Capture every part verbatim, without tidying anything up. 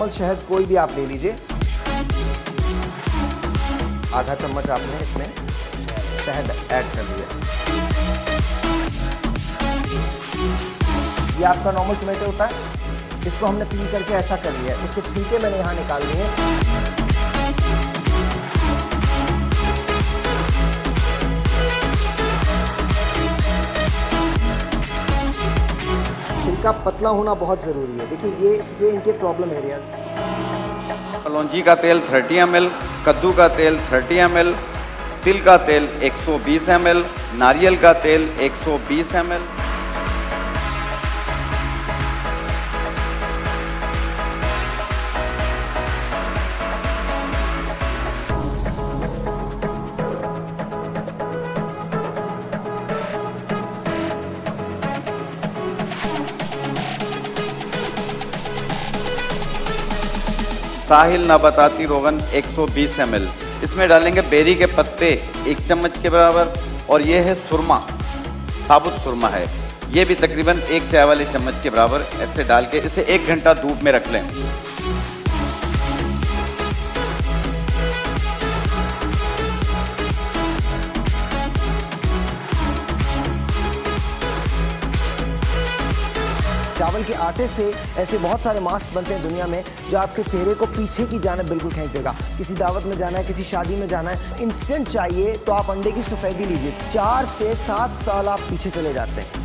Normal शहद कोई भी आप ले लीजिए। आधा चम्मच आपने इसमें शहद ऐड कर दिया। ये आपका नॉर्मल टोमेटो होता है, इसको हमने पील करके ऐसा कर लिया है। इसके छिलके मैंने यहाँ निकाल लिए। छिलका पतला होना बहुत ज़रूरी है। देखिए ये ये इनके प्रॉब्लम एरिया। कलौंजी का तेल तीस एम एल, कद्दू का तेल तीस एम एल, तिल का तेल एक सौ बीस एम एल, नारियल का तेल एक सौ बीस एम एल। साहिल नबाताती रोगन एक सौ बीस एम एल। इसमें डालेंगे बेरी के पत्ते एक चम्मच के बराबर, और ये है सुरमा, साबुत सुरमा है, ये भी तकरीबन एक चाय वाले चम्मच के बराबर। ऐसे डाल के इसे एक घंटा धूप में रख लें। चावल के आटे से ऐसे बहुत सारे मास्क बनते हैं दुनिया में जो आपके चेहरे को पीछे की जानिब बिल्कुल खींच देगा। किसी दावत में जाना है, किसी शादी में जाना है, इंस्टेंट चाहिए तो आप अंडे की सफ़ेदी लीजिए। चार से सात साल आप पीछे चले जाते हैं।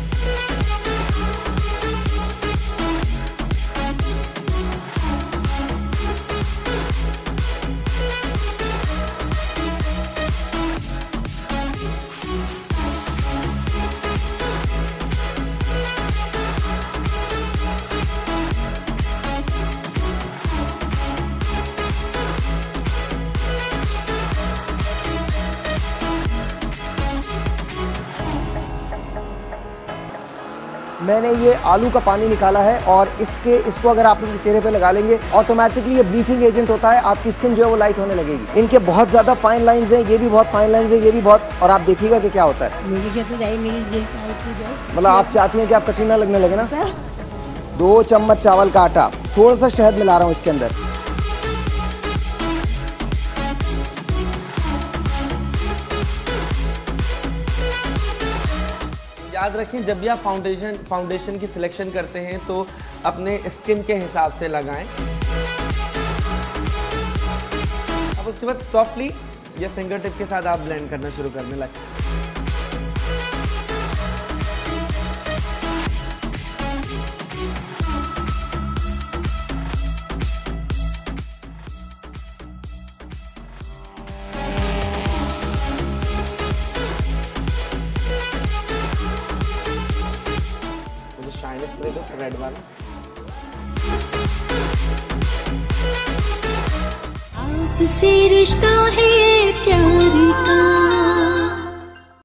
मैंने ये आलू का पानी निकाला है और इसके इसको अगर आप अपने चेहरे पे लगा लेंगे, ऑटोमेटिकली ये ब्लीचिंग एजेंट होता है, आपकी स्किन जो है वो लाइट होने लगेगी। इनके बहुत ज़्यादा फाइन लाइंस हैं, ये भी बहुत फाइन लाइंस है, ये भी बहुत, और आप देखिएगा कि क्या होता है। मतलब आप चाहती हैं कि आप कटरीना लगने लगे ना। दो चम्मच चावल का आटा, थोड़ा सा शहद मिला रहा हूँ इसके अंदर। याद रखें, जब भी आप फाउंडेशन फाउंडेशन की सिलेक्शन करते हैं तो अपने स्किन के हिसाब से लगाएं। अब उसके बाद सॉफ्टली या फिंगर टिप के साथ आप ब्लेंड करना शुरू करने लगें। रेड वाला। आपसे रिश्ता है प्यार का।